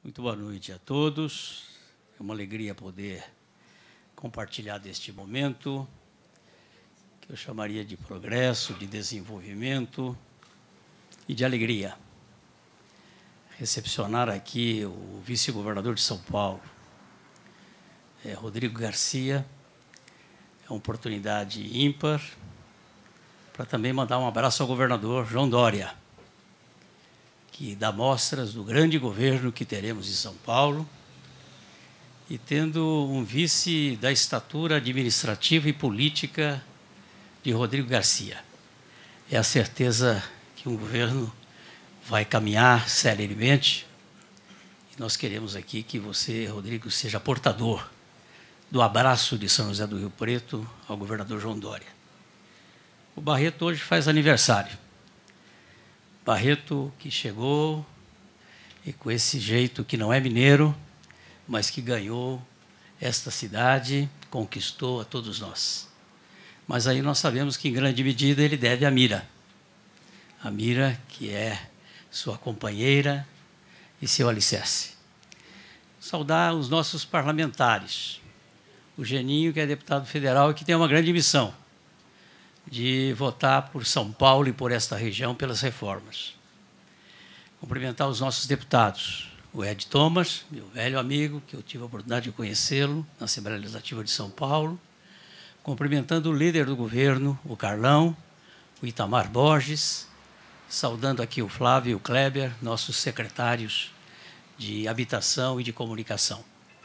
Muito boa noite a todos. É uma alegria poder compartilhar deste momento, que eu chamaria de progresso, de desenvolvimento e de alegria. Recepcionar aqui o vice-governador de São Paulo, Rodrigo Garcia, é uma oportunidade ímpar para também mandar um abraço ao governador João Dória, que dá mostras do grande governo que teremos em São Paulo, e tendo um vice da estatura administrativa e política de Rodrigo Garcia. É a certeza que um governo vai caminhar celeremente, e nós queremos aqui que você, Rodrigo, seja portador do abraço de São José do Rio Preto ao governador João Dória. O Barreto hoje faz aniversário. Barreto que chegou e com esse jeito que não é mineiro, mas que ganhou esta cidade, conquistou a todos nós. Mas aí nós sabemos que, em grande medida, ele deve a Mira. A Mira, que é sua companheira e seu alicerce. Saudar os nossos parlamentares. O Geninho, que é deputado federal e que tem uma grande missão de votar por São Paulo e por esta região pelas reformas. Cumprimentar os nossos deputados, o Ed Thomas, meu velho amigo, que eu tive a oportunidade de conhecê-lo na Assembleia Legislativa de São Paulo, cumprimentando o líder do governo, o Carlão, o Itamar Borges, saudando aqui o Flávio e o Kleber, nossos secretários de Habitação e de Comunicação.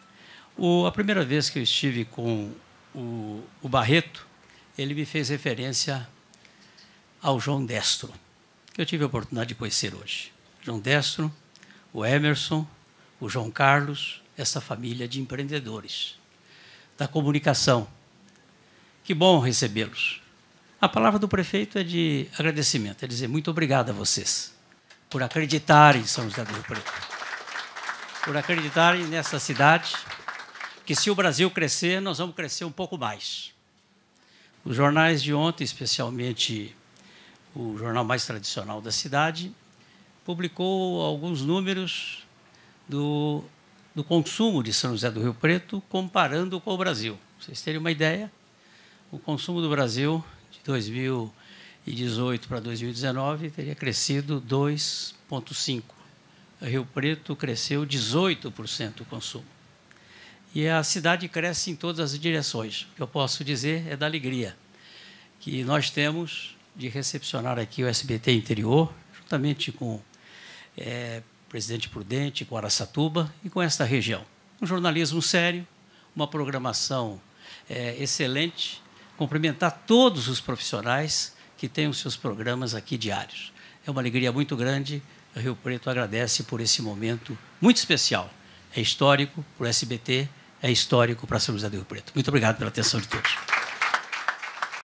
A primeira vez que eu estive com o Barreto, ele me fez referência ao João Destro, que eu tive a oportunidade de conhecer hoje. João Destro, o Emerson, o João Carlos, essa família de empreendedores da comunicação. Que bom recebê-los. A palavra do prefeito é de agradecimento, é dizer muito obrigado a vocês por acreditarem em São José do Rio Preto, por acreditarem nessa cidade, que se o Brasil crescer, nós vamos crescer um pouco mais. Os jornais de ontem, especialmente o jornal mais tradicional da cidade, publicou alguns números do consumo de São José do Rio Preto, comparando com o Brasil. Para vocês terem uma ideia, o consumo do Brasil, de 2018 para 2019, teria crescido 2,5%. Rio Preto cresceu 18% o consumo. E a cidade cresce em todas as direções. O que eu posso dizer é da alegria que nós temos de recepcionar aqui o SBT Interior, juntamente com o Presidente Prudente, com Araçatuba e com esta região. Um jornalismo sério, uma programação excelente, cumprimentar todos os profissionais que têm os seus programas aqui diários. É uma alegria muito grande. O Rio Preto agradece por esse momento muito especial. É histórico para o SBT, é histórico para São José do Rio Preto. Muito obrigado pela atenção de todos.